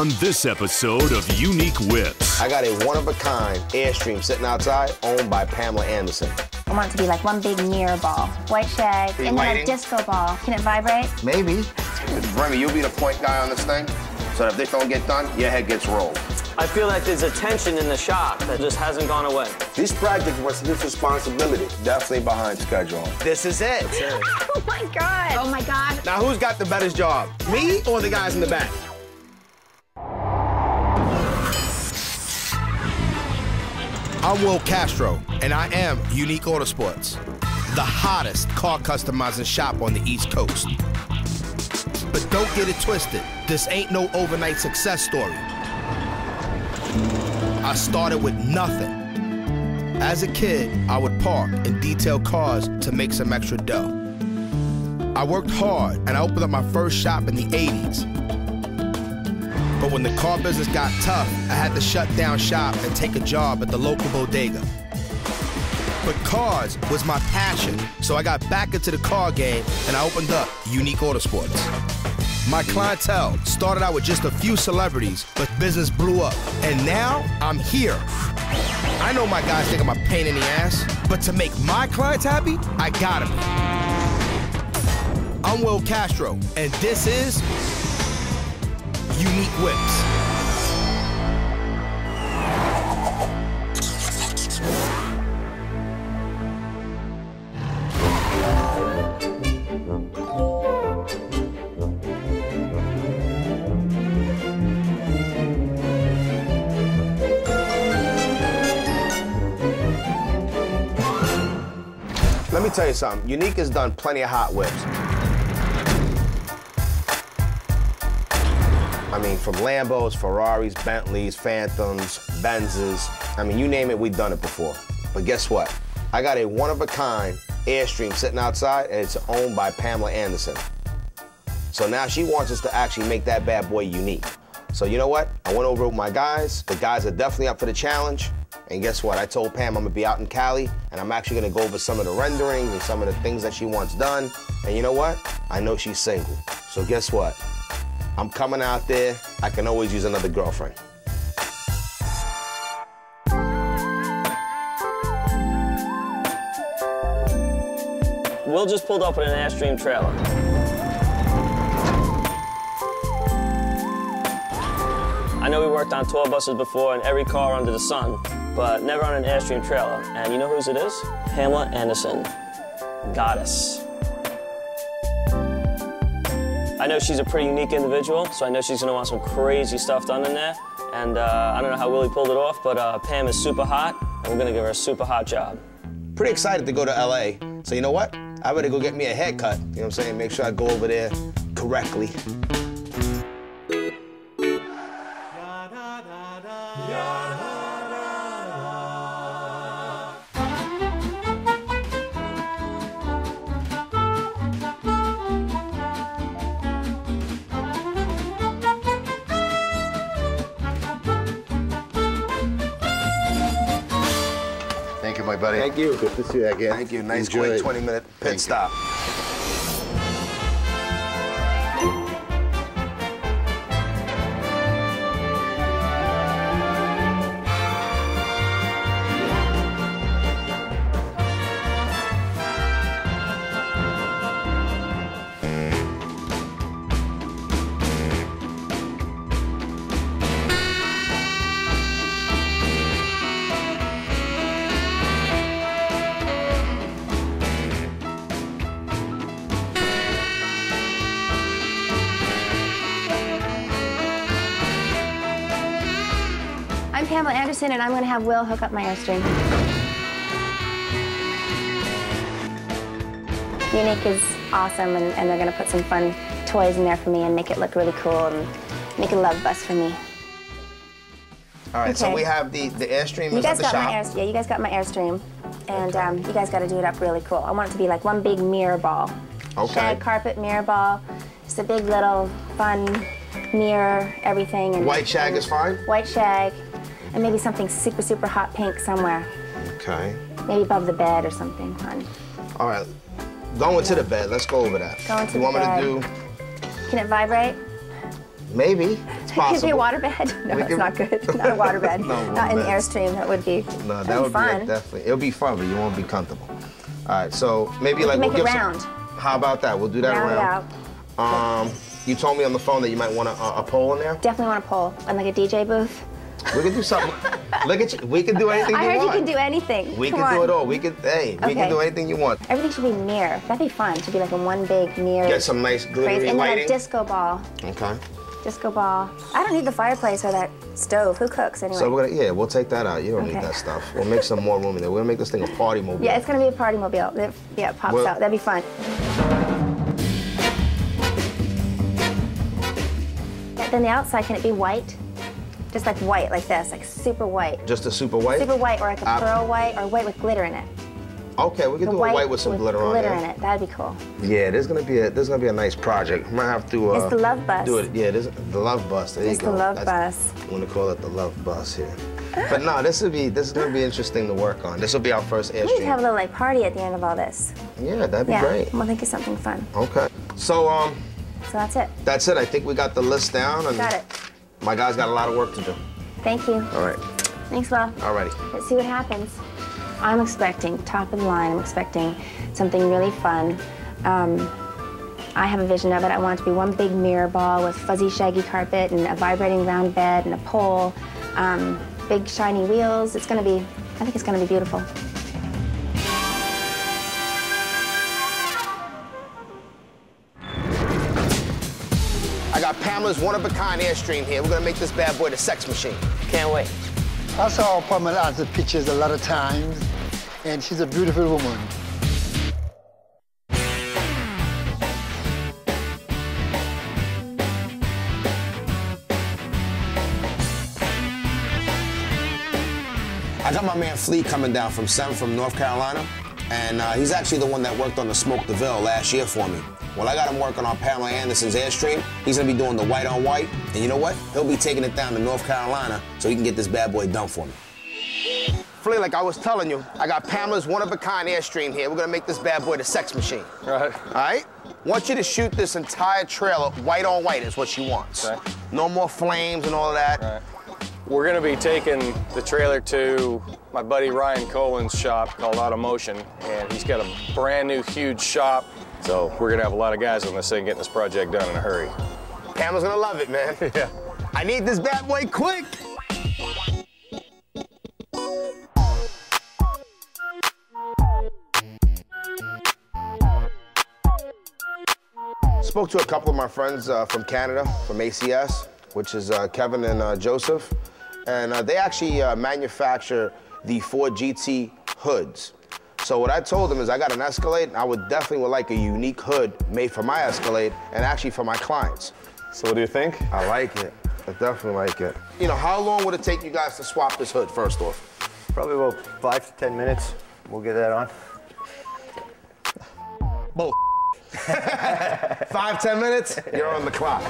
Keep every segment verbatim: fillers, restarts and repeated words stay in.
on this episode of Unique Whips. I got a one-of-a-kind Airstream sitting outside, owned by Pamela Anderson. I want it to be like one big mirror ball, white shag, and then a disco ball. Can it vibrate? Maybe. Remy, you'll be the point guy on this thing, so that if this don't get done, your head gets rolled. I feel like there's a tension in the shop that just hasn't gone away. This project was his responsibility. Definitely behind schedule. This is it. Oh my God. Oh my God. Now who's got the better job? Me or the guys in the back? I'm Will Castro, and I am Unique Autosports, the hottest car customizing shop on the East Coast. But don't get it twisted. This ain't no overnight success story. I started with nothing. As a kid, I would park and detail cars to make some extra dough. I worked hard, and I opened up my first shop in the eighties. But when the car business got tough, I had to shut down shop and take a job at the local bodega. But cars was my passion, so I got back into the car game and I opened up Unique Autosports. My clientele started out with just a few celebrities, but business blew up. And now, I'm here. I know my guys think I'm a pain in the ass, but to make my clients happy, I gotta be. I'm Will Castro, and this is Unique Whips. Let me tell you something. Unique has done plenty of hot whips. I mean, from Lambos, Ferraris, Bentleys, Phantoms, Benzes. I mean, you name it, we've done it before. But guess what? I got a one-of-a-kind Airstream sitting outside, and it's owned by Pamela Anderson. So now she wants us to actually make that bad boy unique. So you know what? I went over with my guys. The guys are definitely up for the challenge. And guess what? I told Pam I'm gonna be out in Cali, and I'm actually gonna go over some of the renderings and some of the things that she wants done. And you know what? I know she's single. So guess what? I'm coming out there. I can always use another girlfriend. Will just pulled up with an Airstream trailer. I know we worked on tour buses before and every car under the sun, but never on an Airstream trailer. And you know whose it is? Pamela Anderson, goddess. I know she's a pretty unique individual, so I know she's gonna want some crazy stuff done in there. And uh, I don't know how Willie pulled it off, but uh, Pam is super hot, and we're gonna give her a super hot job. Pretty excited to go to L A. So you know what? I better go get me a haircut. You know what I'm saying? Make sure I go over there correctly. Thank you, my buddy. Thank you. Good to see you again. Thank you. Nice, Enjoy quick it. twenty minute pit Thank stop. You. I'm Pamela Anderson, and I'm going to have Will hook up my Airstream. Unique is awesome, and, and they're going to put some fun toys in there for me and make it look really cool and make a love bus for me. All right, okay. So we have the, the Airstream you is guys at the got shop. My Air, yeah, you guys got my Airstream, and um, you guys got to do it up really cool. I want it to be like one big mirror ball. Okay. Shag carpet mirror ball, just a big little fun mirror, everything. And, White shag and is fine? White shag, and maybe something super, super hot pink somewhere. Okay. Maybe above the bed or something fun. All right, going to the bed. Let's go over that. Going to you the want bed. me to do? Can it vibrate? Maybe. It's possible. Could be a waterbed. No, We it's can- not good. Not a waterbed. No, Not in the waterbeds. Airstream. That would be. No, that that'd would fun. be definitely. It'll be fun, but you won't be comfortable. All right, so maybe like make we'll it give round. Some, how about that? We'll do that Round it around. out. Um, you told me on the phone that you might want a, a pole in there. Definitely want a pole and like a D J booth. We can do something. Look at you. We can do anything I you heard want. you can do anything. We Come can do on. it all. We can. Hey, we Okay. can do anything you want. Everything should be mirror. That'd be fun. To be like in one big mirror. Get some nice glittery crazy. And then lighting. a disco ball. Okay. Disco ball. I don't need the fireplace or that stove. Who cooks anyway? So we're gonna, yeah, we'll take that out. You don't need Okay. that stuff. We'll make some more room in there. We're gonna make this thing a party mobile. Yeah, it's gonna be a party mobile. It, yeah, it pops Well- out. That'd be fun. Then the outside, can it be white? Just like white, like this, like super white. Just a super white. Super white, or like a Uh, pearl white, or white with glitter in it. Okay, we can The do a white with some glitter on glitter there. in it. That'd be cool. Yeah, there's gonna be a there's gonna be a nice project. I might have to. Uh, It's the love bus. Do it. Yeah, this the love bus. There It's you go. the love That's- bus. I'm gonna call it the love bus here. But no, this would be this is gonna be interesting to work on. This will be our first We need to have a Airstream. little like party at the end of all this. Yeah, that'd be Yeah, great. we'll think of something fun. Okay. So um, So that's it. that's it. I think we got the list down, and Got it. my guys got a lot of work to do. Thank you. All right. Thanks, Will. Alrighty. Let's see what happens. I'm expecting top of the line. I'm expecting something really fun. Um, I have a vision of it. I want it to be one big mirror ball with fuzzy, shaggy carpet and a vibrating round bed and a pole, um, big shiny wheels. It's going to be, I think it's going to be beautiful. I got Pamela's one-of-a-kind Airstream here. We're gonna make this bad boy the sex machine. Can't wait. I saw Pamela Anderson pictures a lot of times, and she's a beautiful woman. I got my man Flea coming down from Sem from North Carolina, and uh, he's actually the one that worked on the Smoke DeVille last year for me. Well, I got him working on Pamela Anderson's Airstream. He's gonna be doing the white on white, and you know what? He'll be taking it down to North Carolina so he can get this bad boy done for me. Flea, like I was telling you, I got Pamela's one-of-a-kind Airstream here. We're gonna make this bad boy the sex machine. Right. All right? Want you to shoot this entire trailer white on white is what she wants. Okay. No more flames and all of that. Right. We're gonna be taking the trailer to my buddy Ryan Cohen's shop called Automotion, and he's got a brand new huge shop. So we're gonna have a lot of guys on this thing getting this project done in a hurry. Pamela's gonna love it, man. Yeah. I need this bad boy quick. Spoke to a couple of my friends uh, from Canada, from A C S, which is uh, Kevin and uh, Joseph, and uh, they actually uh, manufacture the Ford G T hoods. So what I told them is I got an Escalade, and I would definitely would like a unique hood made for my Escalade and actually for my clients. So what do you think? I like it. I definitely like it. You know, how long would it take you guys to swap this hood first off? Probably about five to ten minutes. We'll get that on. Both. Five, ten minutes, you're on the clock.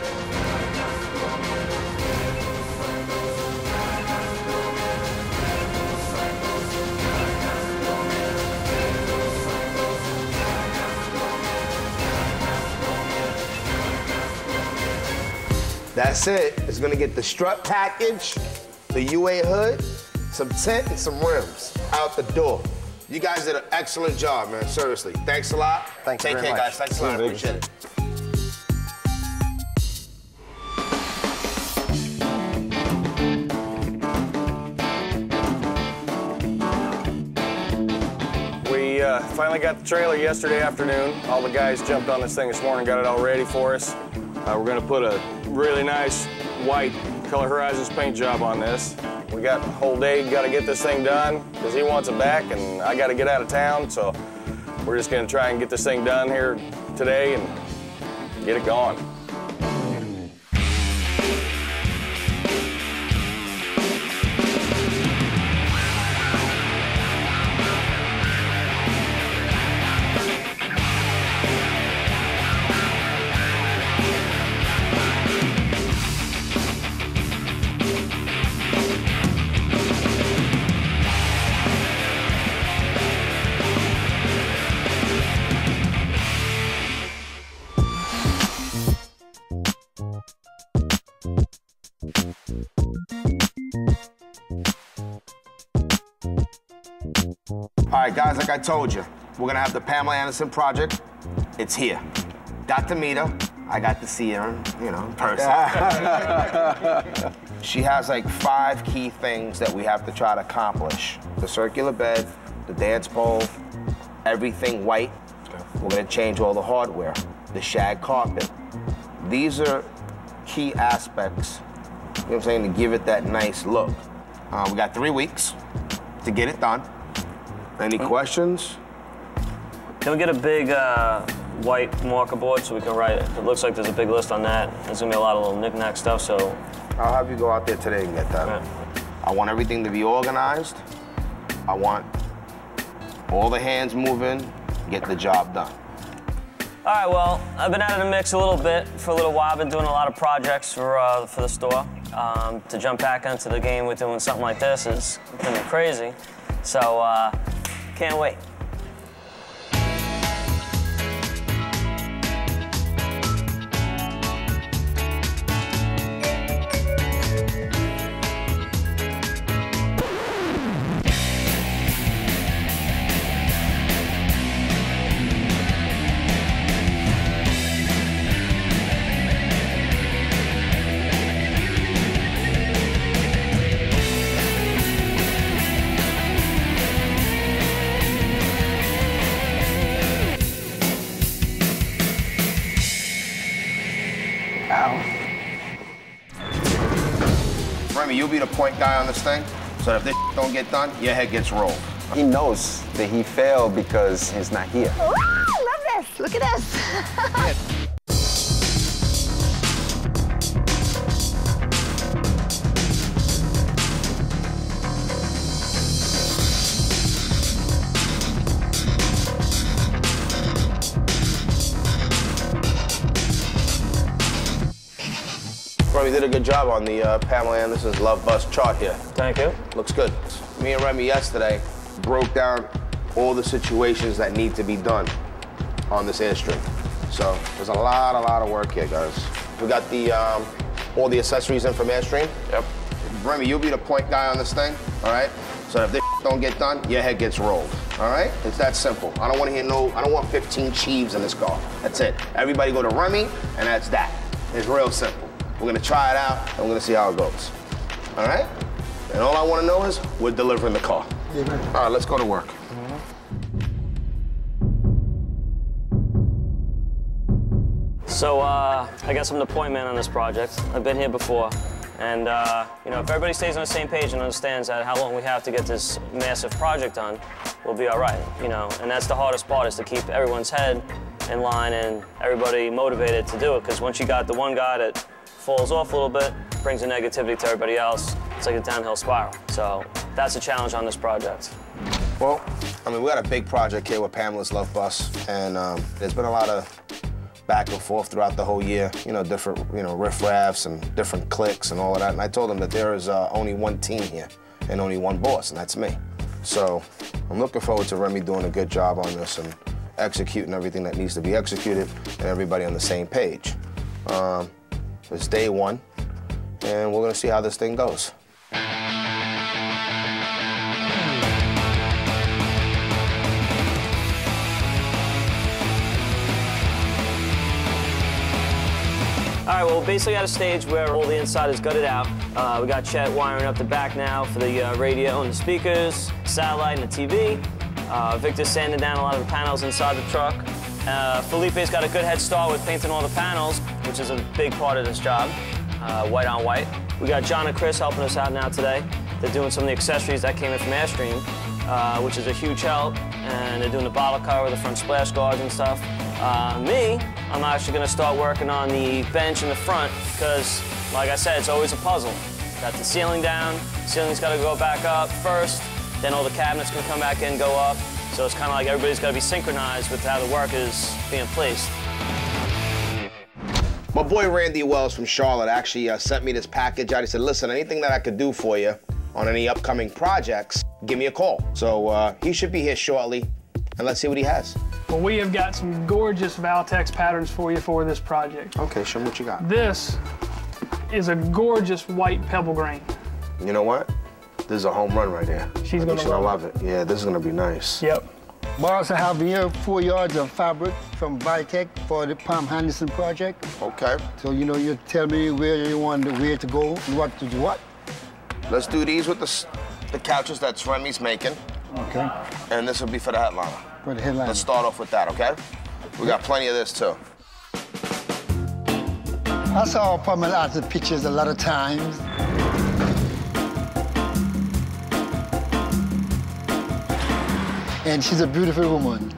That's it. It's gonna get the strut package, the U A hood, some tint, and some rims out the door. You guys did an excellent job, man. Seriously. Thanks a lot. Thank you Take very care, much. guys. Thanks a lot. I appreciate it. We uh, finally got the trailer yesterday afternoon. All the guys jumped on this thing this morning, got it all ready for us. Uh, we're gonna put a really nice white Color Horizons paint job on this. We got the whole day, got to get this thing done because he wants it back and I got to get out of town. So we're just gonna try and get this thing done here today and get it going. All right, guys, like I told you, we're gonna have the Pamela Anderson project. It's here. Got to meet her. I got to see her, you know, in person. She has like five key things that we have to try to accomplish. The circular bed, the dance pole, everything white. We're gonna change all the hardware. The shag carpet. These are key aspects, you know what I'm saying, to give it that nice look. Uh, we got three weeks to get it done. Any questions? Can we get a big uh, white marker board so we can write it? It looks like there's a big list on that. There's gonna be a lot of little knick-knack stuff, so. I'll have you go out there today and get that. Yeah. I want everything to be organized. I want all the hands moving, get the job done. All right, well, I've been out of the mix a little bit for a little while. I've been doing a lot of projects for, uh, for the store. Um, to jump back into the game with doing something like this is gonna be crazy. So, uh, can't wait. Remy, you'll be the point guy on this thing, so that if this don't get done, your head gets rolled. He knows that he failed because he's not here. Ooh, I love this. Look at this. Remy did a good job on the uh, Pamela Anderson's Love Bus chart here. Thank you. Looks good. Me and Remy yesterday broke down all the situations that need to be done on this Airstream. So there's a lot, a lot of work here, guys. We got the um, all the accessories in from Airstream. Yep. Remy, you'll be the point guy on this thing, all right? So if this don't get done, your head gets rolled, all right? It's that simple. I don't want to hear no, I don't want fifteen Chiefs in this car. That's it. Everybody go to Remy, and that's that. It's real simple. We're gonna try it out, and we're gonna see how it goes. All right? And all I wanna know is, we're delivering the car. Amen. All right, let's go to work. So, uh, I guess I'm the point man on this project. I've been here before. And, uh, you know, if everybody stays on the same page and understands that how long we have to get this massive project done, we'll be all right, you know? And that's the hardest part, is to keep everyone's head in line and everybody motivated to do it. Because once you got the one guy that falls off a little bit, brings the negativity to everybody else, it's like a downhill spiral. So that's a challenge on this project. Well, I mean, we got a big project here with Pamela's Love Bus, and um, there's been a lot of back and forth throughout the whole year, you know, different, you know, riff-raffs and different cliques and all of that. And I told them that there is uh, only one team here and only one boss, and that's me. So I'm looking forward to Remy doing a good job on this and executing everything that needs to be executed and everybody on the same page. Um, it's day one, and we're gonna see how this thing goes. All right, well, basically at a stage where all the inside is gutted out. Uh, we got Chet wiring up the back now for the uh, radio and the speakers, satellite and the T V. Uh, Victor's sanding down a lot of the panels inside the truck. Uh, Felipe's got a good head start with painting all the panels, which is a big part of this job, uh, white on white. We got John and Chris helping us out now today. They're doing some of the accessories that came in from Airstream, uh, which is a huge help, and they're doing the bottle cover, the front splash guards and stuff. Uh, me, I'm actually gonna start working on the bench in the front, because, like I said, it's always a puzzle. Got the ceiling down, ceiling's gotta go back up first, then all the cabinets can come back in, go up. So it's kind of like everybody's gotta be synchronized with how the work is being placed. My boy Randy Wells from Charlotte actually uh, sent me this package out. He said, listen, anything that I could do for you on any upcoming projects, give me a call. So uh, he should be here shortly, and let's see what he has. Well, we have got some gorgeous Valtex patterns for you for this project. Okay, show me what you got. This is a gorgeous white pebble grain. You know what? This is a home run right here. She's I gonna think she'll love love it. Yeah, this is gonna be nice. Yep. We also have here four yards of fabric from Vibrating for the Pamela Anderson project. Okay. So, you know, you tell me where you want, where to go and what to do what. Let's do these with the, the couches that Remy's making. Okay. And this will be for the headliner. For the headliner. Let's start off with that, okay? We got plenty of this, too. I saw Pamela Anderson pictures a lot of times. And she's a beautiful woman.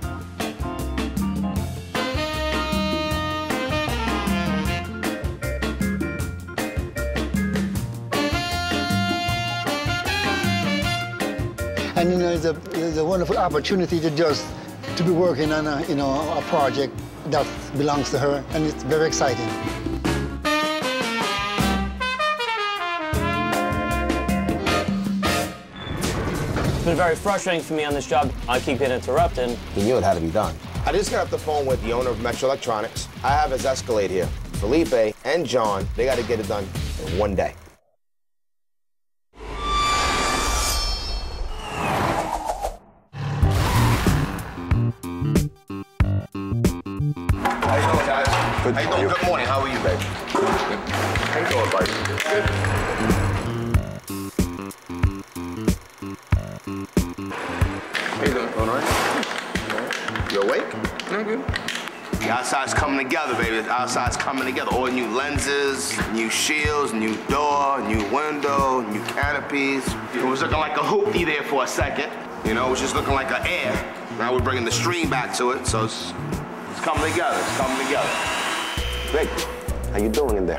And you know, it's a, it's a wonderful opportunity to just to be working on a, you know, a project that belongs to her, and it's very exciting. It's been very frustrating for me on this job. I keep getting interrupted. He knew it had to be done. I just got off the phone with the owner of Metro Electronics. I have his Escalade here. Felipe and John, they got to get it done in one day. How you doing, guys? Good. How you doing? Good morning. How are you, babe? Good. How you doing, buddy? Good. How you doing? Doing all right? You awake? I'm good. The outside's coming together, baby. The outside's coming together. All new lenses, new shields, new door, new window, new canopies. It was looking like a hoopty there for a second. You know, it was just looking like an air. Now we're bringing the stream back to it, so it's, it's coming together. It's coming together. Rick, how you doing in there?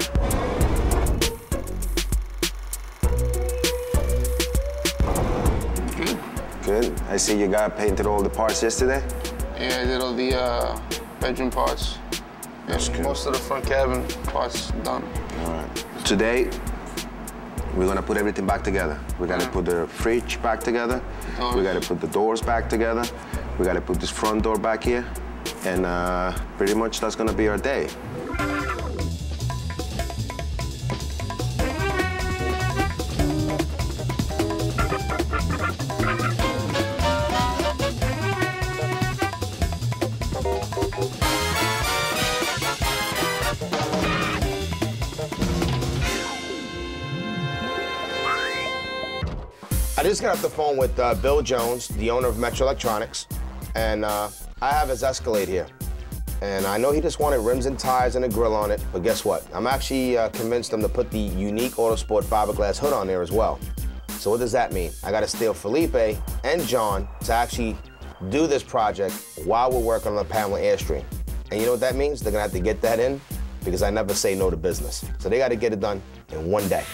Good. Good. I see you got painted all the parts yesterday. Yeah, I did all the uh, bedroom parts. That's and good. most of the front cabin parts done. All right. Today, we're gonna put everything back together. We gotta put the fridge back together. Doors. We gotta put the doors back together. We gotta put this front door back here. And uh, pretty much that's gonna be our day. I just got off the phone with uh, Bill Jones, the owner of Metro Electronics, and uh, I have his Escalade here. And I know he just wanted rims and tires and a grill on it, but guess what? I'm actually uh, convinced him to put the unique Autosport fiberglass hood on there as well. So what does that mean? I gotta steal Felipe and John to actually do this project while we're working on the Pamela Airstream. And you know what that means? They're gonna have to get that in because I never say no to business. So they gotta get it done in one day.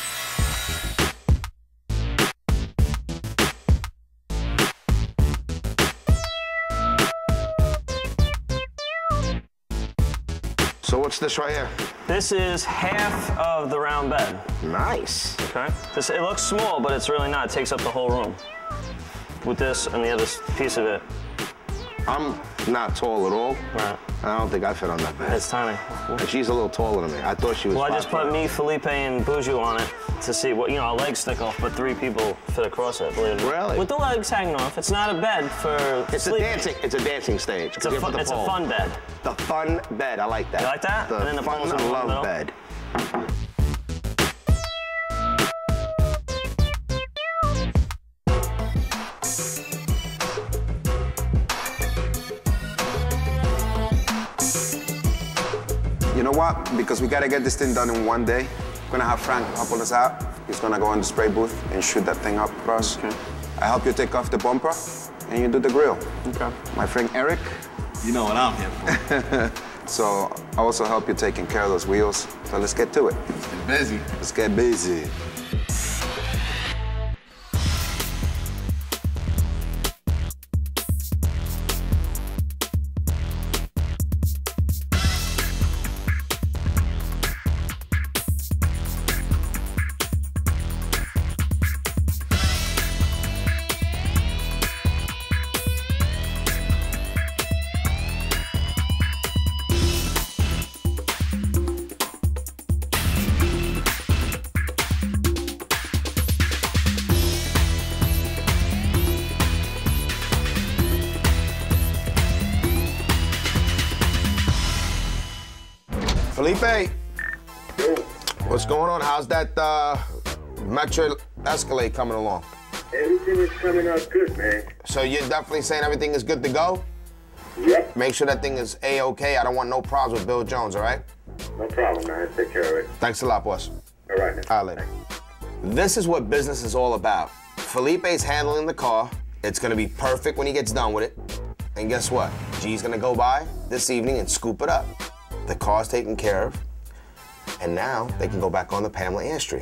So what's this right here? This is half of the round bed. Nice. Okay. This, it looks small, but it's really not. It takes up the whole room. With this and the other piece of it. I'm not tall at all. Right. I don't think I fit on that bed. It's tiny. And she's a little taller than me. I thought she was Well, I five just put foot. me, Felipe, and Buju on it to see what, you know, our legs stick off, but three people fit across it. Believe it. Really? With the legs hanging off. It's not a bed for It's sleeping. a dancing. It's a dancing stage. It's, a Forget fun, the it's a pole. fun bed. The fun bed. I like that. You like that? The And then the fun pole's in the love middle. bed. You know what? Because we gotta get this thing done in one day, we're gonna have Frank help us out. He's gonna go in the spray booth and shoot that thing up for us. Okay. I help you take off the bumper and you do the grill. Okay. My friend Eric. You know what I'm here for. So I also help you taking care of those wheels. So let's get to it. Let's get busy. Let's get busy. Felipe, what's going on? How's that uh, Metro Escalade coming along? Everything is coming out good, man. So you're definitely saying everything is good to go? Yep. Make sure that thing is A-okay. I don't want no problems with Bill Jones, all right? No problem, man. Take care of it. Thanks a lot, boss. All right, man. All right, later. This is what business is all about. Felipe's handling the car. It's gonna be perfect when he gets done with it. And guess what? G's gonna go by this evening and scoop it up. The car's taken care of. And now they can go back on the Pamela Airstream.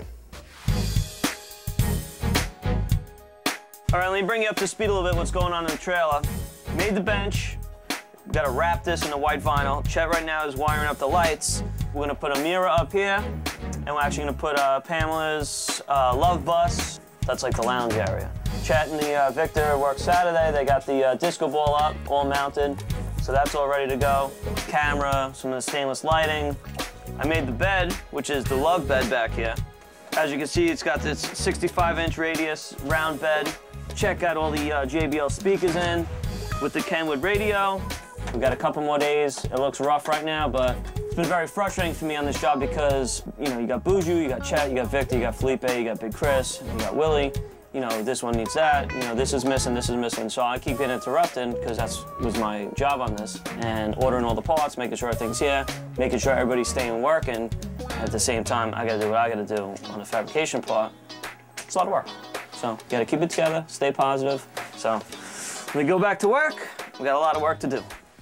All right, let me bring you up to speed a little bit what's going on in the trailer. Made the bench. We've got to wrap this in the white vinyl. Chet right now is wiring up the lights. We're gonna put a mirror up here, and we're actually gonna put uh, Pamela's uh, love bus. That's like the lounge area. Chet and the uh, Victor worked Saturday. They got the uh, disco ball up, all mounted. So that's all ready to go. Camera, some of the stainless lighting. I made the bed, which is the love bed back here. As you can see, it's got this sixty-five inch radius round bed. Chet got all the uh, J B L speakers in with the Kenwood radio. We've got a couple more days. It looks rough right now, but it's been very frustrating for me on this job because, you know, you got Buju, you got Chet, you got Victor, you got Felipe, you got Big Chris, you got Willie. You know, this one needs that, you know, this is missing, this is missing. So I keep getting interrupted because that was my job on this. And ordering all the parts, making sure everything's here, making sure everybody's staying working. At the same time, I gotta do what I gotta do on the fabrication part. It's a lot of work. So you gotta keep it together, stay positive. So when we go back to work, we got a lot of work to do.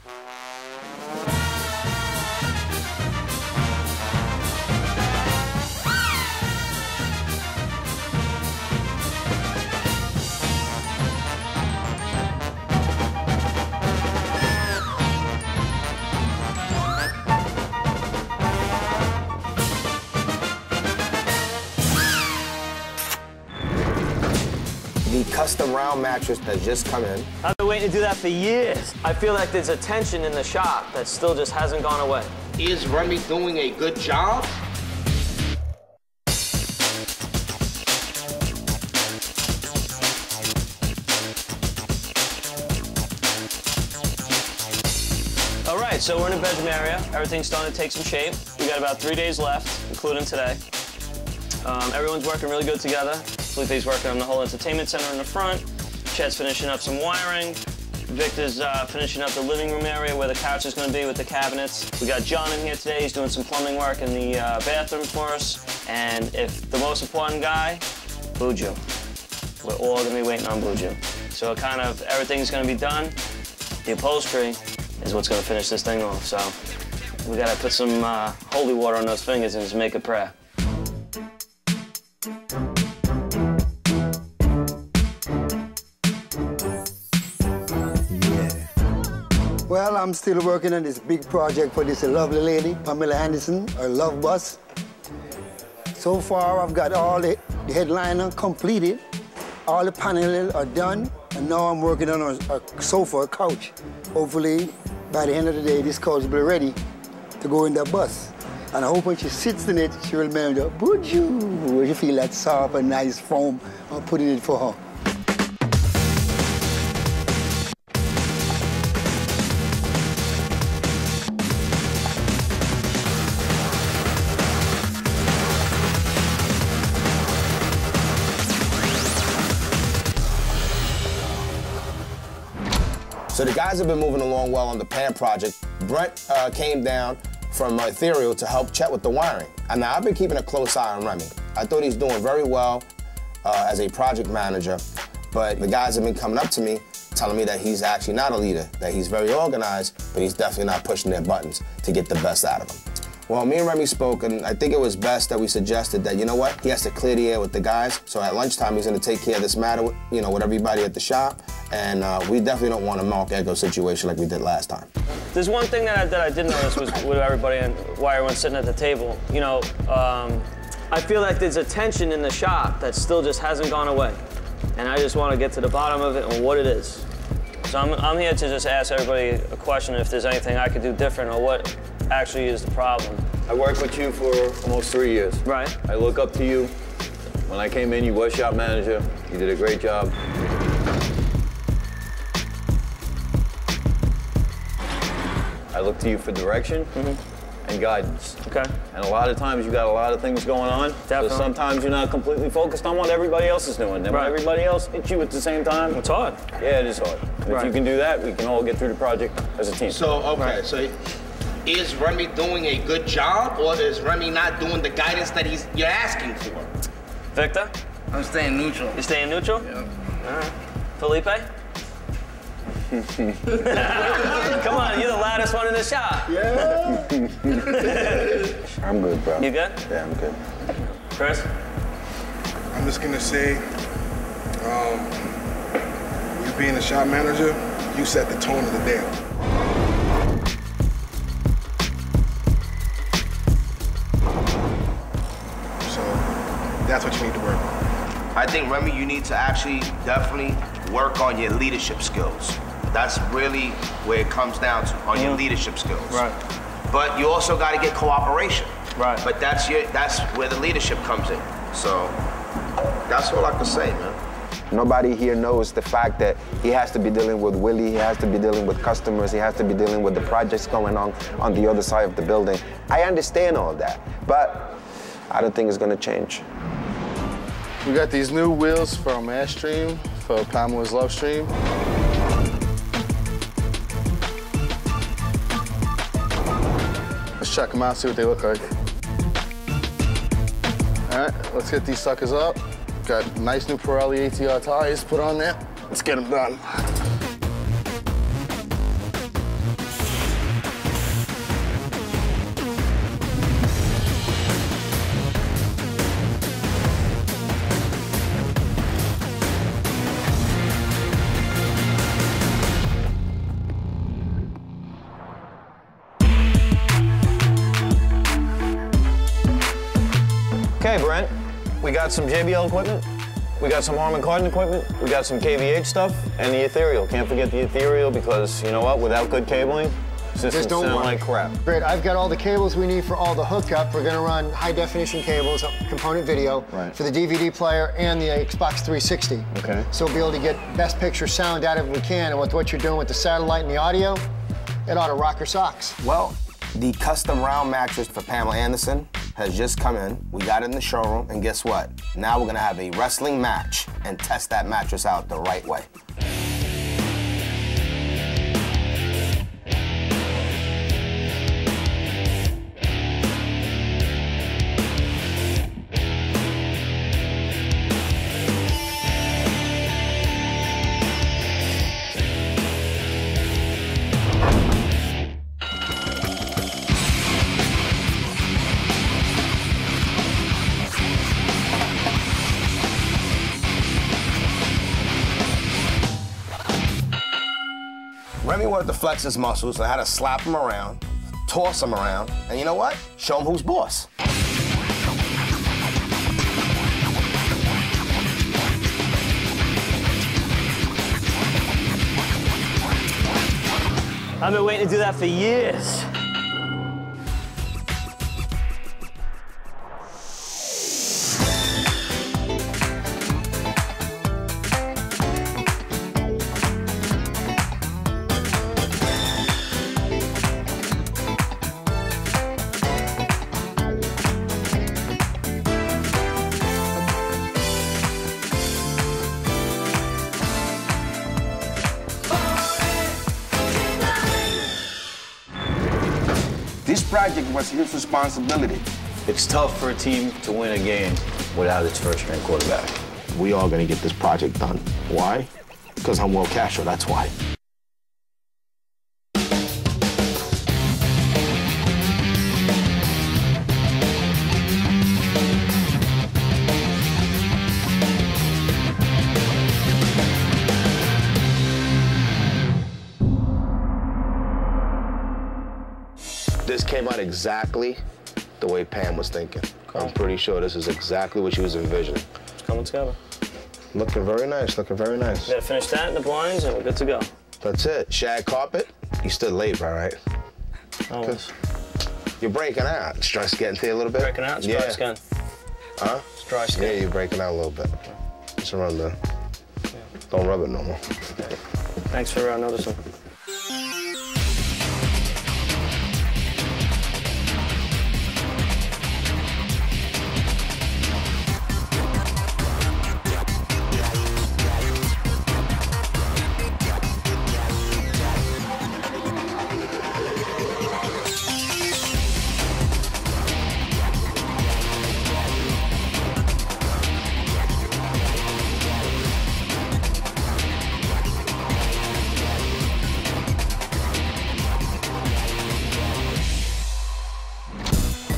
The custom round mattress has just come in. I've been waiting to do that for years. I feel like there's a tension in the shop that still just hasn't gone away. Is Remy doing a good job? All right, so we're in the bedroom area. Everything's starting to take some shape. We got about three days left, including today. Um, everyone's working really good together. Felipe's working on the whole entertainment center in the front. Chet's finishing up some wiring. Victor's uh, finishing up the living room area where the couch is going to be with the cabinets. We got John in here today. He's doing some plumbing work in the uh, bathroom for us. And if the most important guy, Buju. We're all going to be waiting on Buju. So kind of everything's going to be done. The upholstery is what's going to finish this thing off. So we got to put some uh, holy water on those fingers and just make a prayer. Well, I'm still working on this big project for this lovely lady, Pamela Anderson, her love bus. So far, I've got all the, the headliner completed. All the paneling are done, and now I'm working on a, a sofa, a couch. Hopefully, by the end of the day, this couch will be ready to go in the bus. And I hope when she sits in it, she will remember, Buju, where you feel that soft and nice foam. I'm putting it for her. So the guys have been moving along well on the Pam project. Brent uh, came down from Ethereal to help Chet with the wiring. And now I've been keeping a close eye on Remy. I thought he's doing very well uh, as a project manager, but the guys have been coming up to me telling me that he's actually not a leader, that he's very organized, but he's definitely not pushing their buttons to get the best out of him. Well, me and Remy spoke, and I think it was best that we suggested that, you know what, he has to clear the air with the guys. So at lunchtime, he's going to take care of this matter, with, you know, with everybody at the shop. And uh, we definitely don't want a Mark Ego situation like we did last time. There's one thing that I, that I did notice was with everybody and why everyone's sitting at the table. You know, um, I feel like there's a tension in the shop that still just hasn't gone away. And I just want to get to the bottom of it and what it is. So I'm, I'm here to just ask everybody a question if there's anything I could do different or what actually is the problem. I worked with you for almost three years. Right. I look up to you. When I came in, you were shop manager. You did a great job. I look to you for direction. Mm-hmm. and guidance. Okay. And a lot of times you got a lot of things going on. Definitely. So sometimes you're not completely focused on what everybody else is doing. Then Right. when everybody else hits you at the same time. It's hard. Yeah, it is hard. And Right. if you can do that, we can all get through the project as a team. So, okay, so is Remy doing a good job, or is Remy not doing the guidance that he's you're asking for? Victor? I'm staying neutral. You staying neutral? Yeah. All right. Felipe? Come on, you're the loudest one in the shop. Yeah. I'm good, bro. You good? Yeah, I'm good. Chris? I'm just gonna say, um, you being a shop manager, you set the tone of the day. So that's what you need to work on. I think, Remy, you need to actually definitely work on your leadership skills. That's really where it comes down to, on your leadership skills. Right. But you also got to get cooperation. Right. But that's your that's where the leadership comes in. So that's all I can say, man. Nobody here knows the fact that he has to be dealing with Willie, he has to be dealing with customers, he has to be dealing with the projects going on on the other side of the building. I understand all that, but I don't think it's gonna change. We got these new wheels from Airstream for Pamela's Love Stream. Let's check them out, see what they look like. All right, let's get these suckers up. Got nice new Pirelli A T R tires put on there. Let's get them done. Okay, Brent, we got some J B L equipment, we got some Harman Kardon equipment, we got some K V H stuff, and the ethereal. Can't forget the ethereal because, you know what, without good cabling, systems don't sound work. like crap. Great, I've got all the cables we need for all the hookup. We're gonna run high definition cables, component video, Right. for the D V D player and the Xbox three sixty. Okay. So we'll be able to get best picture sound out of it if we can, and with what you're doing with the satellite and the audio, it ought to rock your socks. Well, the custom round mattress for Pamela Anderson has just come in. We got it in the showroom, and guess what? Now we're gonna have a wrestling match and test that mattress out the right way. Remy wanted to flex his muscles, so I had to slap him around, toss him around, and you know what? Show him who's boss. I've been waiting to do that for years. This project was his responsibility. It's tough for a team to win a game without its first-string quarterback. We all gonna get this project done. Why? Because I'm Will Castro, that's why. This came out exactly the way Pam was thinking. I'm pretty sure this is exactly what she was envisioning. It's coming together. Looking very nice, looking very nice. We gotta finish that in the blinds and we're good to go. That's it. Shag carpet. You stood labor, right? Always. You're breaking out. Stress getting to you a little bit? Breaking out? It's yeah. dry skin. Huh? It's dry skin. Yeah, you're breaking out a little bit. Just around the... Don't rub it no more. Thanks for uh, noticing.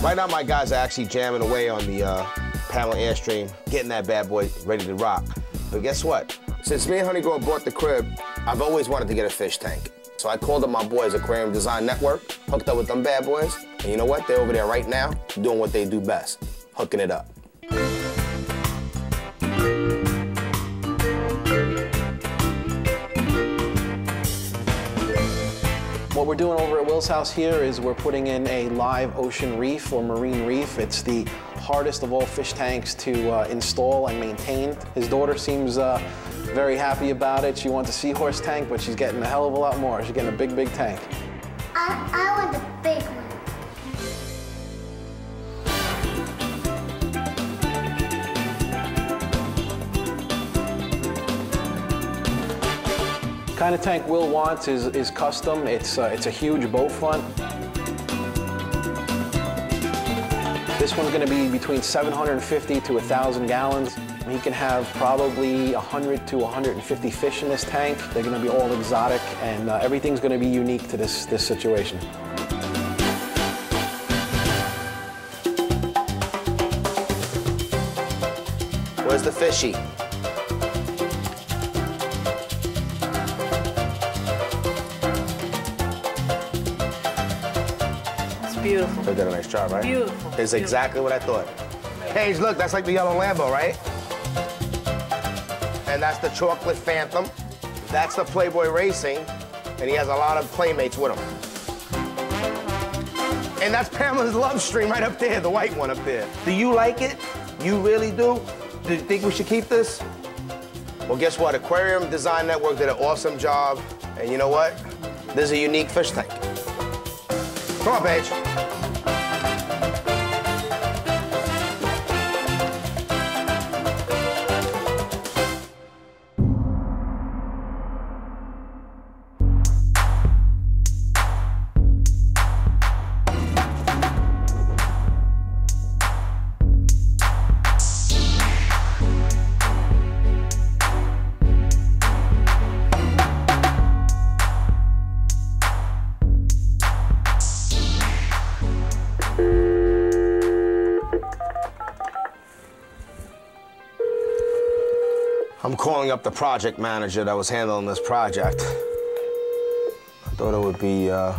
Right now, my guys are actually jamming away on the uh, Pamela Airstream, getting that bad boy ready to rock. But guess what? Since me and Honey Girl bought the crib, I've always wanted to get a fish tank. So I called up my boys, Aquarium Design Network, hooked up with them bad boys, and you know what? They're over there right now doing what they do best, hooking it up. What we're doing over at Will's house here is we're putting in a live ocean reef or marine reef. It's the hardest of all fish tanks to uh, install and maintain. His daughter seems uh, very happy about it. She wants a seahorse tank, but she's getting a hell of a lot more. She's getting a big, big tank. I, I want the big one. The kind of tank Will wants is, is custom. It's, uh, it's a huge boat front. This one's going to be between seven hundred fifty to one thousand gallons. He can have probably one hundred to one hundred fifty fish in this tank. They're going to be all exotic, and uh, everything's going to be unique to this, this situation. Where's the fishy? Beautiful. They did a nice job, right? Beautiful. It's exactly what I thought. Paige, look, that's like the yellow Lambo, right? And that's the chocolate Phantom. That's the Playboy Racing, and he has a lot of playmates with him. And that's Pamela's Love Stream right up there, the white one up there. Do you like it? You really do? Do you think we should keep this? Well, guess what? Aquarium Design Network did an awesome job, and you know what? This is a unique fish tank. Come on, Paige. I'm calling up the project manager that was handling this project. I thought it would be uh,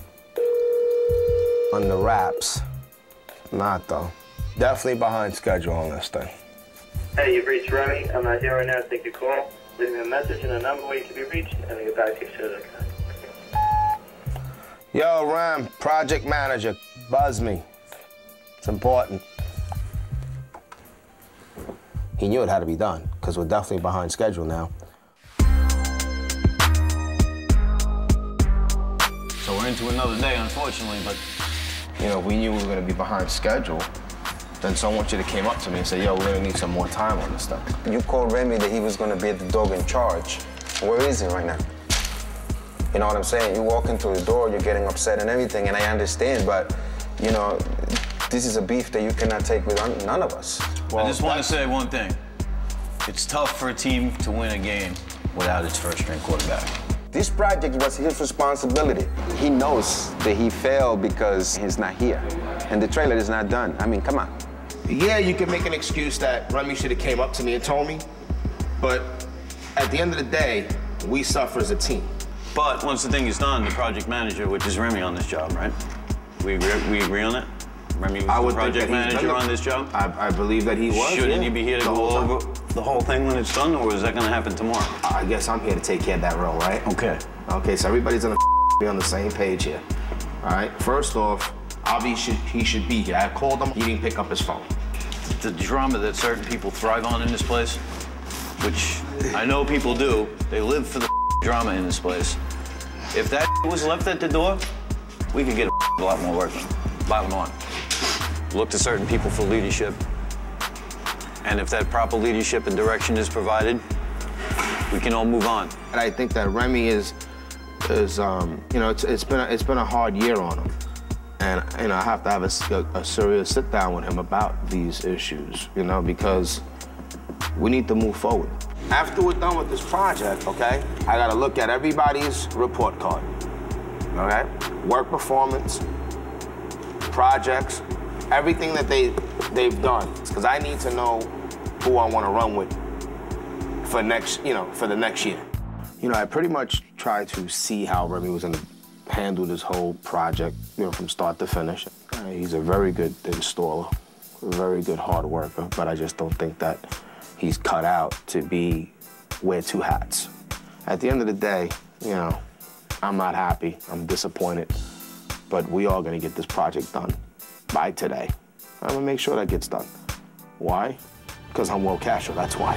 under wraps. Not though. Definitely behind schedule on this thing. Hey, you've reached Remy. I'm not here right now to take your call. Leave me a message and a number where you can be reached, and I'll get back to you as soon as I can. Yo, Rem, project manager, buzz me. It's important. He knew it had to be done, because we're definitely behind schedule now. So we're into another day, unfortunately, but... You know, we knew we were going to be behind schedule. Then someone should have came up to me and said, yo, we're going to need some more time on this stuff. You called Remy that he was going to be the dog in charge. Where is he right now? You know what I'm saying? You walk into the door, you're getting upset and everything, and I understand, but, you know, this is a beef that you cannot take with none of us. Well, I just want to say one thing. It's tough for a team to win a game without its first-string quarterback. This project was his responsibility. He knows that he failed because he's not here, and the trailer is not done. I mean, come on. Yeah, you can make an excuse that Remy should have came up to me and told me, but at the end of the day, we suffer as a team. But once the thing is done, the project manager, which is Remy on this job, right? We agree, we agree on it? Remy was I the would project manager on this job? I, I believe that he was. Shouldn't yeah. you be here to the go whole over the whole thing when it's done, or is that going to happen tomorrow? I guess I'm here to take care of that role, right? Okay. Okay, so everybody's gonna be on the same page here. All right. First off, Avi should he should be here. I called him. He didn't pick up his phone. The drama that certain people thrive on in this place, which I know people do, they live for the drama in this place. If that was left at the door, we could get a lot more work done. Bottom line. Look to certain people for leadership. And if that proper leadership and direction is provided, we can all move on. And I think that Remy is, is um, you know, it's, it's been a, it's been a hard year on him, and you know I have to have a, a serious sit down with him about these issues, you know, because we need to move forward. After we're done with this project, okay, I got to look at everybody's report card, okay, work performance, projects, everything that they, they've done, because I need to know who I want to run with for next, you know, for the next year. You know, I pretty much tried to see how Remy was going to handle this whole project, you know, from start to finish. Uh, he's a very good installer, a very good hard worker, but I just don't think that he's cut out to be, wear two hats. At the end of the day, you know, I'm not happy, I'm disappointed, but we are gonna get this project done by today. I'm gonna make sure that gets done. Why? Because I'm Will Castro, that's why.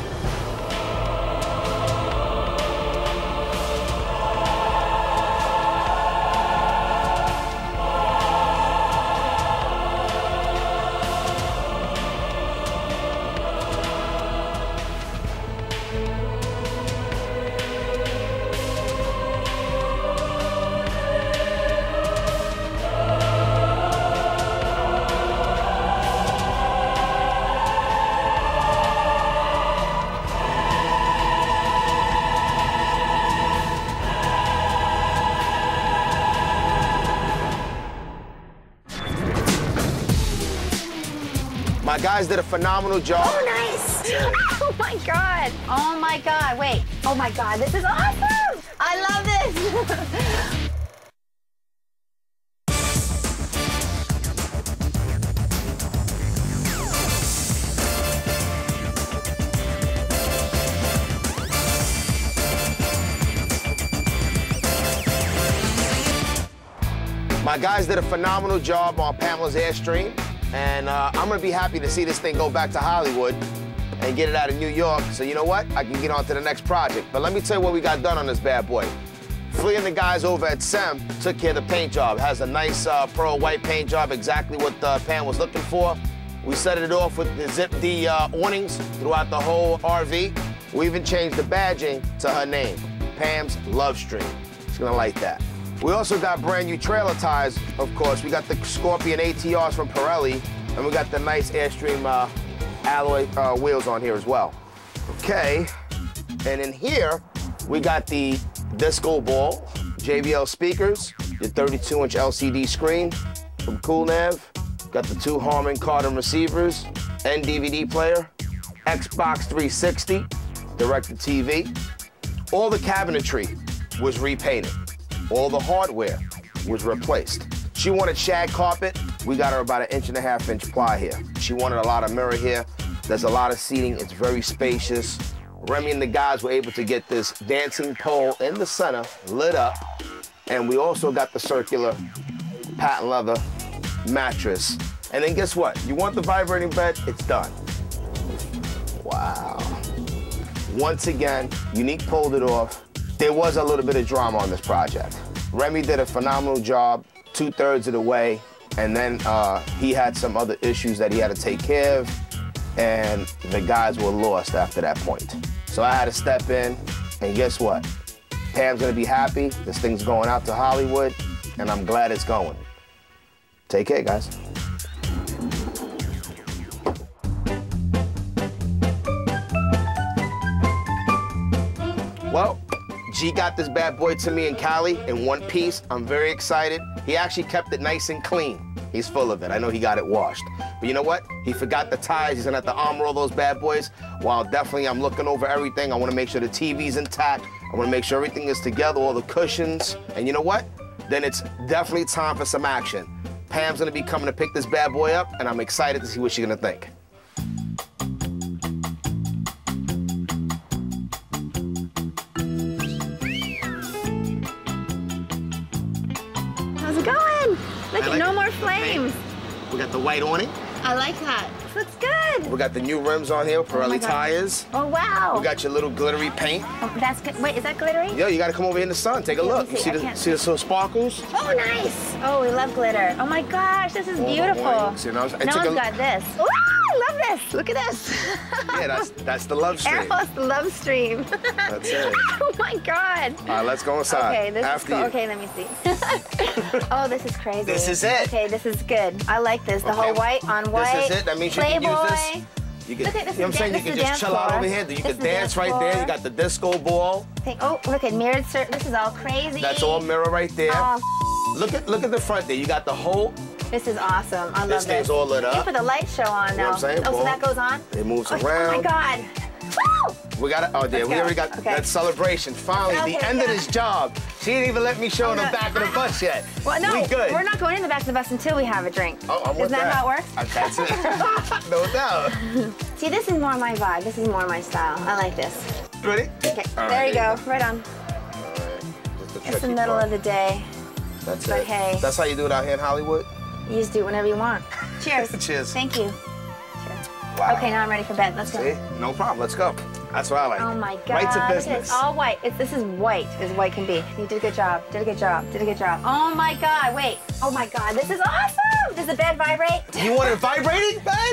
My guys did a phenomenal job. Oh, nice. Oh, my God. Oh, my God. Wait. Oh, my God. This is awesome. I love this. My guys did a phenomenal job on Pamela's Airstream. And uh, I'm gonna be happy to see this thing go back to Hollywood and get it out of New York. So you know what? I can get on to the next project. But let me tell you what we got done on this bad boy. Flea and the guys over at Sem took care of the paint job. Has a nice uh, pearl white paint job, exactly what uh, Pam was looking for. We set it off with the zip D uh, awnings throughout the whole R V. We even changed the badging to her name, Pam's Love Stream. She's gonna like that. We also got brand new trailer tires, of course. We got the Scorpion A T Rs from Pirelli, and we got the nice Airstream uh, alloy uh, wheels on here as well. Okay, and in here, we got the disco ball, J B L speakers, your thirty-two inch L C D screen from CoolNav, got the two Harman Kardon receivers, and D V D player, Xbox three sixty, directed T V. All the cabinetry was repainted. All the hardware was replaced. She wanted shag carpet. We got her about an inch and a half inch ply here. She wanted a lot of mirror here. There's a lot of seating. It's very spacious. Remy and the guys were able to get this dancing pole in the center lit up. And we also got the circular patent leather mattress. And then guess what? You want the vibrating bed? It's done. Wow. Once again, Unique pulled it off. There was a little bit of drama on this project. Remy did a phenomenal job, two-thirds of the way, and then uh, he had some other issues that he had to take care of, and the guys were lost after that point. So I had to step in, and guess what? Pam's gonna be happy. This thing's going out to Hollywood, and I'm glad it's going. Take care, guys. Well, G got this bad boy to me and Cali in one piece. I'm very excited. He actually kept it nice and clean. He's full of it. I know he got it washed. But you know what? He forgot the tires. He's gonna have to arm roll those bad boys. While definitely I'm looking over everything. I wanna make sure the T V's intact. I wanna make sure everything is together, all the cushions. And you know what? Then it's definitely time for some action. Pam's gonna be coming to pick this bad boy up, and I'm excited to see what she's gonna think. How's it going? Look at like no it. more flames. We got the white awning. I like that. This looks good. We got the new rims on here, Pirelli Oh my God. tires. Oh, wow. We got your little glittery paint. Oh, that's good. Wait, is that glittery? Yo, you gotta come over here in the sun. Take a Yeah, look. let me You see. see I the can't see the little sparkles? Oh, nice. Oh, we love glitter. Oh my gosh, this is All the beautiful. orange, you know, it no took one's a- got this. Ooh, I love this. Look at this. Yeah, that's that's the love stream. Airhost love stream. That's it. Oh my God. All right, let's go inside. Okay, this After is cool. you. Okay, let me see. Oh, this is crazy. This is it. Okay, this is good. I like this. The Okay. whole white on white. This is it. That means you can Playboy. use this. You can, Look at this you know what I'm is saying? dan- You can this is just dance chill out floor. over here. You This can is dance dance right there. floor. You got the disco ball. Think- Oh, look at mirrored sur- This is all crazy. That's all mirror right there. Oh, Look at look at the front there. You got the whole This is awesome. I love this this. thing's all lit You up. put the light show on You know now. what I'm saying? Oh, Boom. so that goes on? It moves oh, around. Oh my God. Woo! We got it. Oh, there. Let's We go. already got Okay. that celebration. Finally, Okay, the end yeah. of this job. She didn't even let me show Oh, in the no. back of the bus yet. Well, no, we good. we're not going in the back of the bus until we have a drink. Oh, I'm with Isn't that, that. how it works? Uh, That's it. No doubt. See, this is more my vibe. This is more my style. I like this. Ready? Okay, All there right, you there go. you Right on. Just the It's the tricky middle part. of the day. That's but it. hey. That's how you do it out here in Hollywood? You just do it whenever you want. Cheers. Cheers. Thank you. Wow. Okay, now I'm ready for bed. Let's go. See? No problem. Let's go. That's what I like. Oh my God. Right to Look at business. It's all white. It's, this is white as white can be. You did a good job. Did a good job. Did a good job. Oh my God. Wait. Oh my God. This is awesome. Does the bed vibrate? You want it vibrating bed?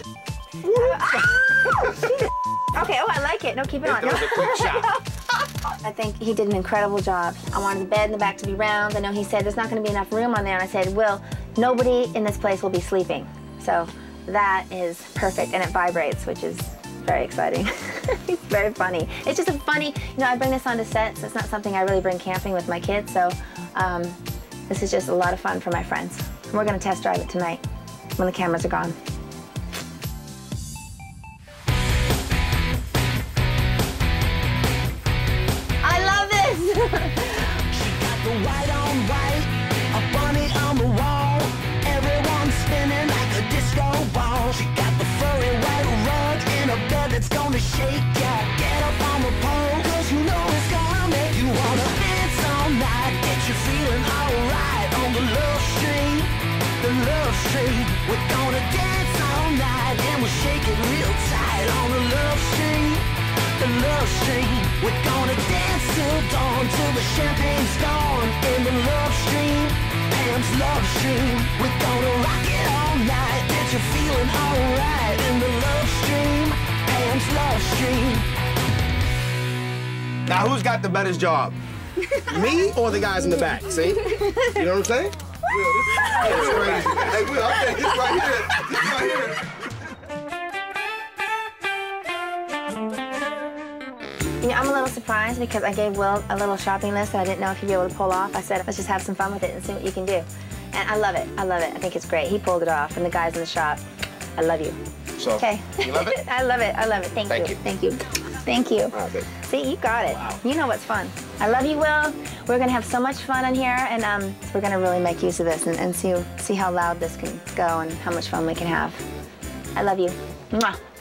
Okay. Oh, I like it. No, keep it on. That was a quick shot. I think he did an incredible job. I wanted the bed in the back to be round. I know he said there's not going to be enough room on there. And I said, Will, nobody in this place will be sleeping. So that is perfect. And it vibrates, which is very exciting. It's very funny. It's just a funny, you know, I bring this onto set, so it's not something I really bring camping with my kids. So um, this is just a lot of fun for my friends. And we're going to test drive it tonight when the cameras are gone. I love this. She got the white on white, a bunny on the wall. Everyone's spinning like a disco ball. She got the furry white rug in a bed that's gonna shake ya. Get up on the pole, cause you know it's gonna make you wanna dance all night. Get you feeling alright on the love stream, the love stream. We're gonna dance all night and we'll shake it real tight on the love stream, the love stream. We're gonna dance till dawn, till the champagne's gone. In the love stream, Pam's love stream. We're gonna rock it all night. Get you feeling alright in the love stream, Pam's love stream. Now, who's got the better job? Me or the guys in the back? See? You know what I'm saying? That's crazy. Hey, Will, I'll take this right here. This right here. You know, I'm a little surprised because I gave Will a little shopping list that I didn't know if he'd be able to pull off. I said, let's just have some fun with it and see what you can do. And I love it. I love it. I think it's great. He pulled it off. And the guys in the shop, I love you. So, okay. You love it? I love it. I love it. Thank, Thank you. you. Thank you. Thank you. Right, See, you got it. Wow. You know what's fun. I love you, Will. We're going to have so much fun in here, and um, we're going to really make use of this and, and see, see how loud this can go and how much fun we can have. I love you. Mwah.